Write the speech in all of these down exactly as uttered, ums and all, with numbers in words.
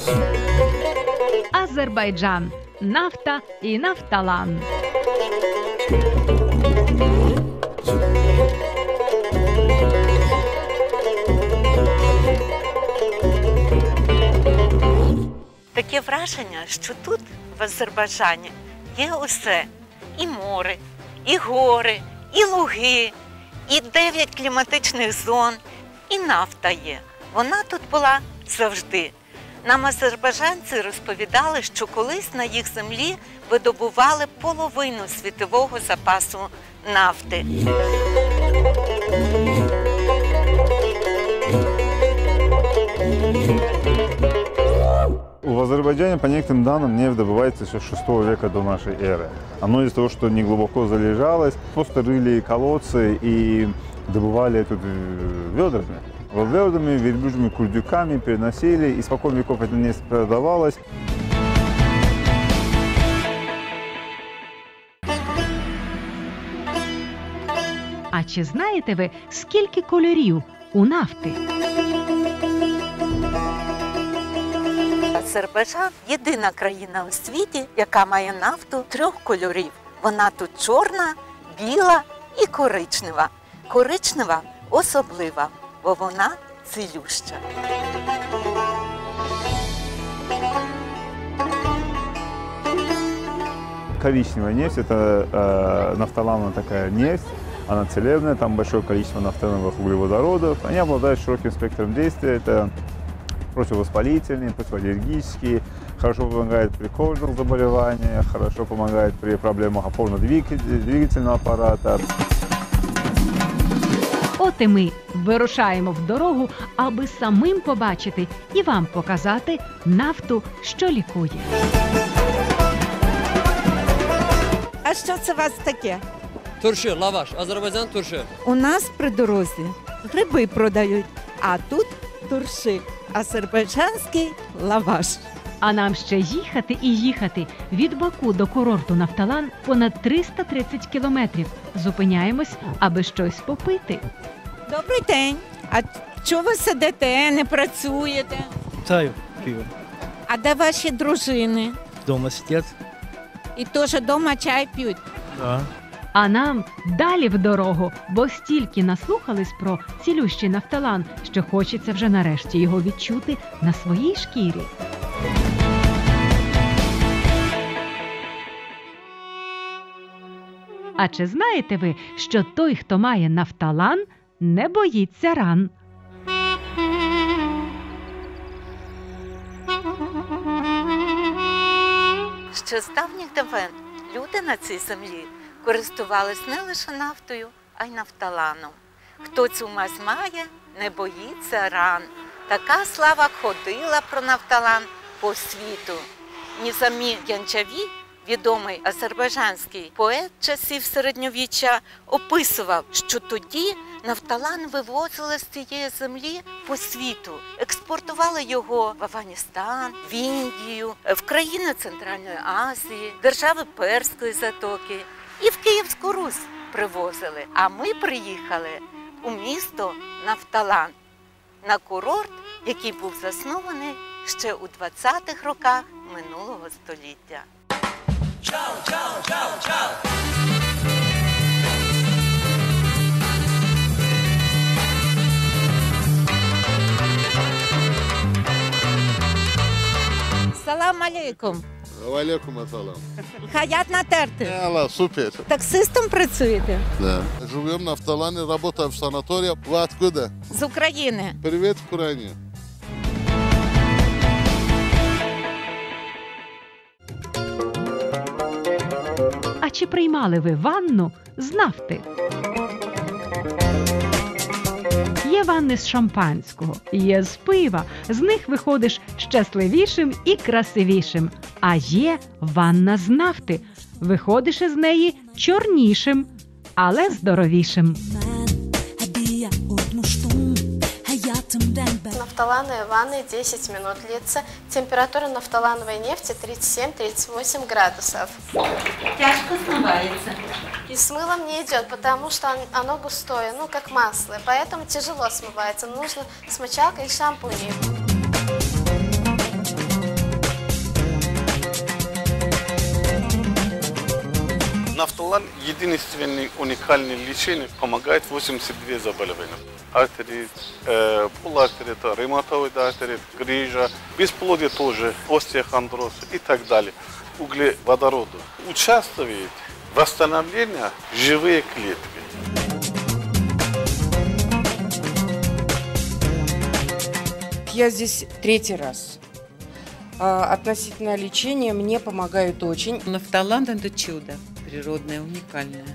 Азербайджан. Нафта і Нафталан. Таке враження, що тут, в Азербайджані, є усе. І море, і гори, і луги, і дев'ять кліматичних зон, і нафта є. Вона тут була завжди. Нам азербайджанці розповідали, що колись на їх землі видобували половину світового запасу нафти. В Азербайджане, по некоторым данным, нефть добывается еще с шестого века до нашей эры. Оно из-за того, что не глубоко залежалось, просто рыли колодцы и добывали это ведрами. Вот ведрами, верблюжьими курдюками переносили, и спокон веков эта нефть продавалась. А чи знаєте ви, скільки кольорів у нафти? Азербайджан – єдина країна у світі, яка має нафту трьох кольорів. Вона тут чорна, біла і коричнева. Коричнева особлива, бо вона цілюща. Коричневая нефть – это э, нафталановая такая нефть. Она целебная, там большое количество нафтановых углеводородов. Они обладают широким спектром действия. Это противовоспалительные, противоаллергические, хорошо помогает при кожных заболеваниях, хорошо помогает при проблемах опорно-двигательного аппарата. От і ми вирушаємо в дорогу, аби самим побачити і вам показати нафту, що лікує. А що це у вас таке? Турши, лаваш, Азербайджан турши. У нас при дорозі гриби продають, а тут турши. Азербайджанський лаваш. А нам ще їхати і їхати. Від Баку до курорту Нафталан понад триста тридцять кілометрів. Зупиняємось, аби щось попити. Добрий день. А чого ви сидите, не працюєте? Чаю пиво. А де ваші дружини? Дома сидят. І теж вдома чай п'ють? Да. А нам далі в дорогу, бо стільки наслухались про цілющий Нафталан, що хочеться вже нарешті його відчути на своїй шкірі. А чи знаєте ви, що той, хто має Нафталан, не боїться ран? Ще з давніх давен люди на цій землі користувались не лише нафтою, а й нафталаном. Хто цю мазь має, не боїться ран. Така слава ходила про нафталан по світу. Нізамі Янчаві, відомий азербайджанський поет часів середньовіччя, описував, що тоді нафталан вивозили з цієї землі по світу. Експортували його в Афганістан, в Індію, в країни Центральної Азії, держави Перської затоки. І в Київську Русь привозили. А ми приїхали у місто Нафталан, на курорт, який був заснований ще у двадцятих роках минулого століття. Чао, чао, чао, чао! Салам алейкум. Алейкум ассалам. Хаят натерти. Алла, супер. Таксистом працюєте? Да. Живем на Нафталане, работаем в санатории. Вы откуда? З України. Привет, Украине. А чи приймали ви ванну з нафти? Є ванни з шампанського, є з пива. З них виходиш щасливішим і красивішим. А є ванна з нафти. Виходиш із неї чорнішим, але здоровішим. Нафталановые ванны десять минут длится. Температура нафталановой нефти тридцать семь — тридцать восемь градусов. Тяжко смывается. И с мылом не идет, потому что оно густое, ну как масло. Поэтому тяжело смывается. Нужно с мочалкой и шампунем. Нафталан единственный уникальный лечение, помогает восемьдесят два заболевания. Артерит, э, полуартерит, ревматоид артерит, грыжа, бесплодие тоже, остеохондроз и так далее. Углеводороду участвует в восстановлении живые клетки. Я здесь третий раз. А, относительно лечения мне помогают очень. Нафталан – это чудо природное, уникальное.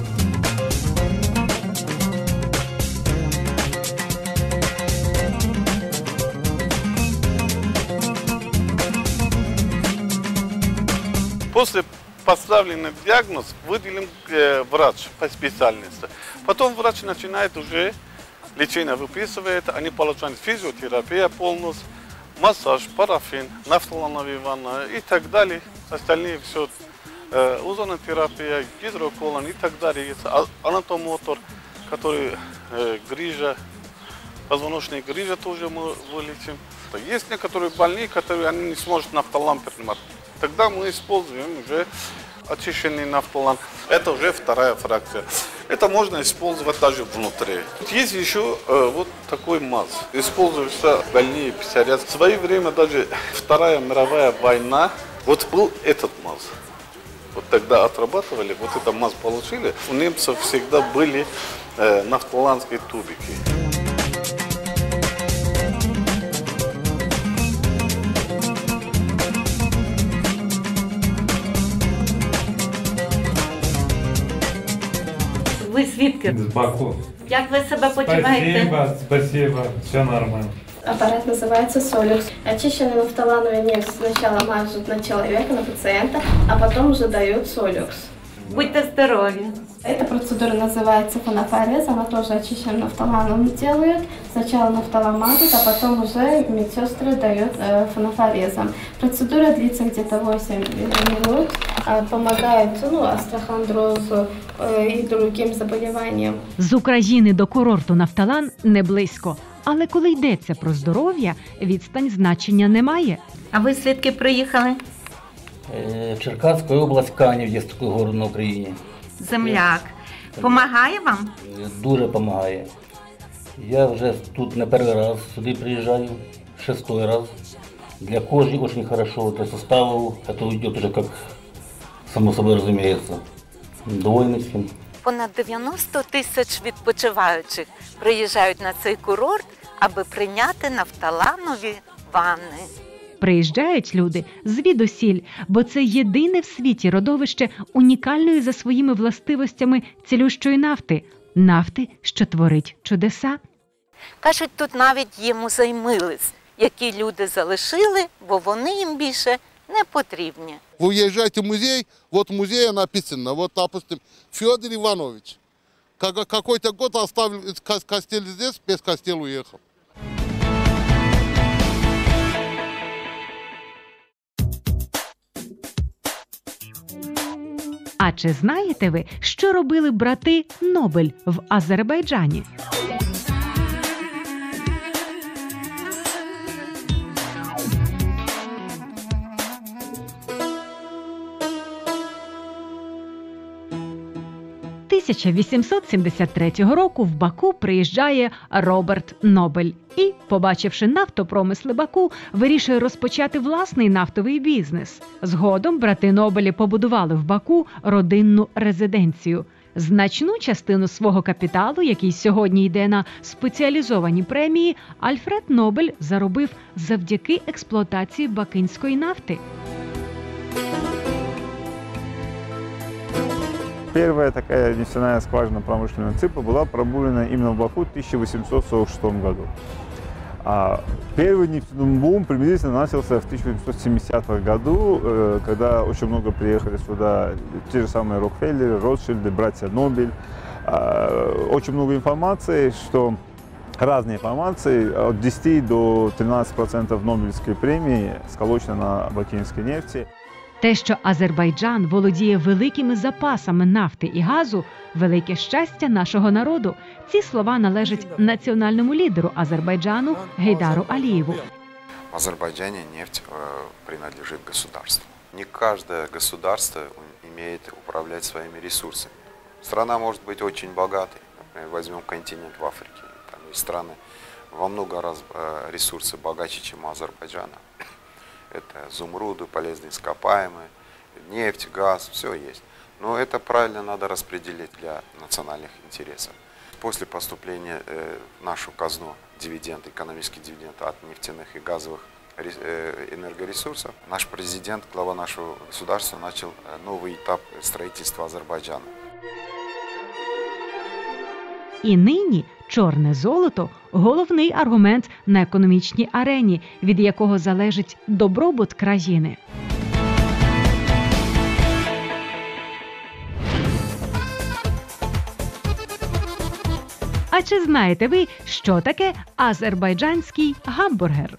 После поставленного диагноз выделен э, врач по специальности. Потом врач начинает уже лечение выписывает, они получают физиотерапию полностью, массаж, парафин, нафталановые ванны и так далее. Остальные все, э, озонотерапия, гидроколон и так далее. Есть анатомотор, который э, грыжа, позвоночная грыжа тоже мы вылечим. Есть некоторые больные, которые они не смогут нафталан принимать. Тогда мы используем уже очищенный нафталан. Это уже вторая фракция. Это можно использовать даже внутри. Есть еще э, вот такой маз. Используется больные писарят. В свое время даже Вторая мировая война, вот был этот маз. Вот тогда отрабатывали, вот этот маз получили. У немцев всегда были э, нафталанские тубики. Ви звідки? З Баку. Як ви себе почуваєте? Спасибо, спасибо, все нормально. Аппарат называется Солюкс. Очищенный нафталановый нефть сначала мажут на человека, на пациента, а потом уже дают Солюкс. Будьте здорові. Эта процедура называется фанофорез, она тоже очищенным нафталаном делают. Сначала нафталан мажут, а потом уже медсестры дают э, фанофорезом. Процедура длится где-то восемь минут, э, помогает ну, остеохондрозу э, и другим заболеваниям. З України до курорту Нафталан не близько. Але коли йдеться про здоров'я, відстань значення не має. А ви звідки приїхали? Черкасская область, Канів, є такий город на Україні. Земляк. Помагає вам? Дуже допомагає. Я вже тут не перший раз сюди приїжджаю, шестой раз. Для кожи очень хорошо, для суставов это идет уже как само собой разумеется. Довольны всем. Понад дев'яносто тисяч відпочиваючих приїжджають на цей курорт, аби прийняти нафталанові ванни. Приїжджають люди звідусіль, бо це єдине в світі родовище унікальної за своїми властивостями цілющої нафти. Нафти, що творить чудеса. Кажуть, тут навіть є музей милиць, які люди залишили, бо вони їм більше не потрібні. Вы уезжаете в музей, вот в музее написано, вот, допустим, Федор Иванович. Какой-то год оставил костель здесь, без костеля уехал. А чи знаєте ви, що робили брати Нобель в Азербайджані? тисяча вісімсот сімдесят третього року в Баку приїжджає Роберт Нобель і, побачивши нафтопромисли Баку, вирішує розпочати власний нафтовий бізнес. Згодом брати Нобелі побудували в Баку родинну резиденцію. Значну частину свого капіталу, який сьогодні йде на спеціалізовані премії, Альфред Нобель заробив завдяки експлуатації бакинської нафти. Первая такая нефтяная скважина промышленного типа была пробурена именно в Баку в тысяча восемьсот сорок шестом году. А первый нефтяной бум приблизительно начался в тысяча восемьсот семидесятом году, когда очень много приехали сюда те же самые Рокфеллеры, Ротшильды, братья Нобель. Очень много информации, что разные информации, от десяти до тринадцати процентов Нобелевской премии сколочено на бакинской нефти. Те, що Азербайджан володіє великими запасами нафти і газу – велике щастя нашого народу. Ці слова належать національному лідеру Азербайджану Гейдару Алієву. В Азербайджане нефть э, принадлежит государству. Не каждое государство умеет управлять своими ресурсами. Страна может быть очень богатой. Например, возьмем континент в Африке. Там есть страны во много раз ресурсы богаче, чем у Азербайджана. Это изумруды, полезные ископаемые, нефть, газ, все есть. Но это правильно надо распределить для национальных интересов. После поступления в нашу казну дивиденд, экономический дивиденд от нефтяных и газовых энергоресурсов, наш президент, глава нашего государства, начал новый этап строительства Азербайджана. І нині чорне золото – головний аргумент на економічній арені, від якого залежить добробут країни. А чи знаєте ви, що таке азербайджанський гамбургер?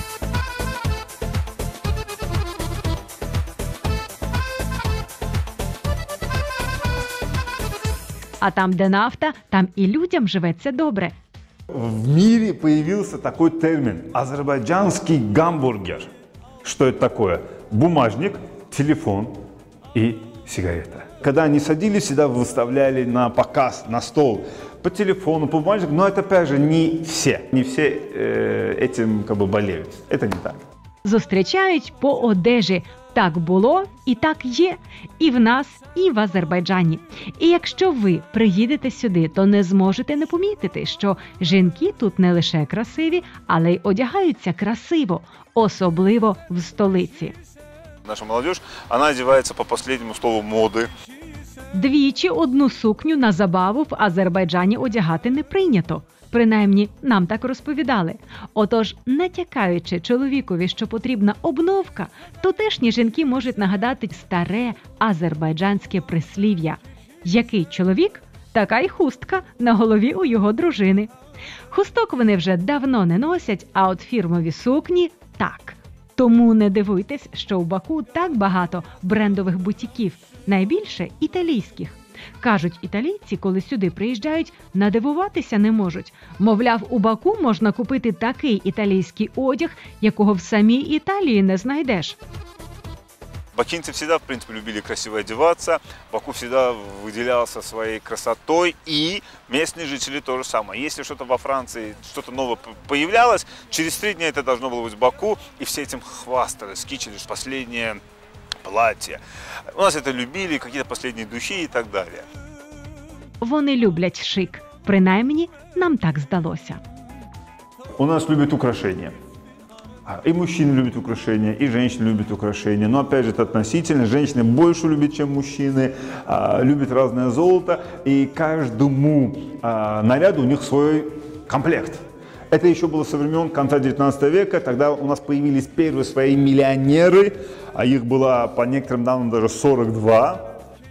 А там, де нафта, там і людям живеться добре. В мире появился такой термин – азербайджанский гамбургер. Что это такое? Бумажник, телефон и сигарета. Когда они садились, всегда выставляли на показ, на стол, по телефону, по бумажнику, но это, опять же, не все. Не все э, этим как бы болеют. Это не так. Зустрічають по одежі. Так було і так є. І в нас, і в Азербайджані. І якщо ви приїдете сюди, то не зможете не помітити, що жінки тут не лише красиві, але й одягаються красиво, особливо в столиці. Наша молодежь, она одевается по последнему слову моды. Двічі одну сукню на забаву в Азербайджані одягати не прийнято. Принаймні, нам так розповідали. Отож, натякаючи чоловікові, що потрібна обновка, тутешні жінки можуть нагадати старе азербайджанське прислів'я. Який чоловік, така й хустка на голові у його дружини. Хусток вони вже давно не носять, а от фірмові сукні – так. Тому не дивуйтесь, що в Баку так багато брендових бутіків, найбільше італійських. Кажуть, італійці, коли сюди приїжджають, надивуватися не можуть. Мовляв, у Баку можна купити такий італійський одяг, якого в самій Італії не знайдеш. Бакинцы всегда, в принципе, любили красиво одеваться. Баку всегда выделялся своей красотой, и местные жители то же самое. Если что-то во Франции, что-то новое появлялось, через три дня это должно было быть в Баку, и все этим хвастались, кичили последнее платье. У нас это любили, какие-то последние духи и так далее. Вони люблять шик. Принаймні, нам так здалося. У нас любят украшения. И мужчины любят украшения, и женщины любят украшения. Но опять же, это относительно. Женщины больше любят, чем мужчины, любят разное золото. И каждому наряду у них свой комплект. Это еще было со времен конца девятнадцатого века. Тогда у нас появились первые свои миллионеры. А их было, по некоторым данным, даже сорок два.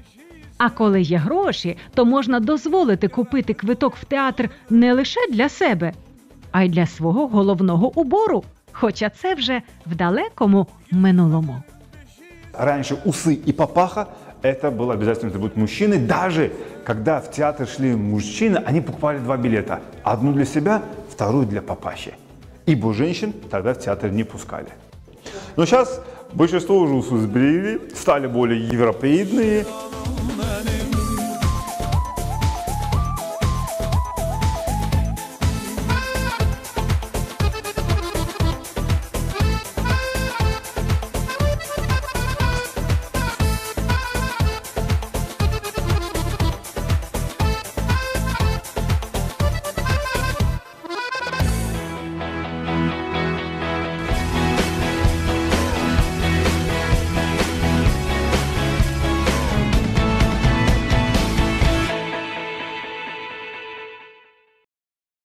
А коли є гроші, то можна дозволити купити квиток в театр не лише для себе, а й для свого головного убору. Хоча це вже в далекому минулому. Раньше усы и папаха – это был обязательный атрибут мужчины. Даже когда в театр шли мужчины, они покупали два билета. Одну для себя, вторую для папахи. Ибо женщин тогда в театр не пускали. Но сейчас большинство уже усы сбрили, стали более европеидные.